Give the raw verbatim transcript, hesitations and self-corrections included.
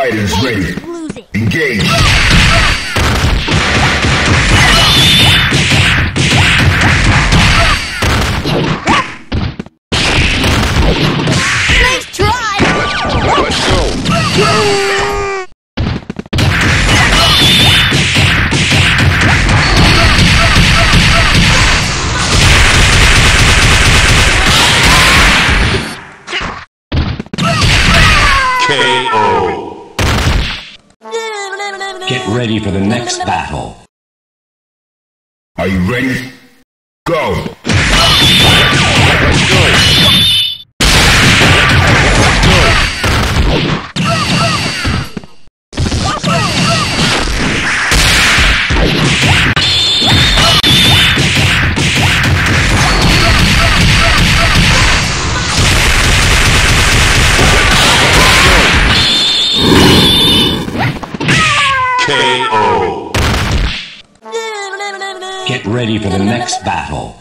fighters ready. Engage. Nice try! Let's go. K O. Get ready for the next battle. Are you ready? Go. Let's go. K O. Get ready for the next battle.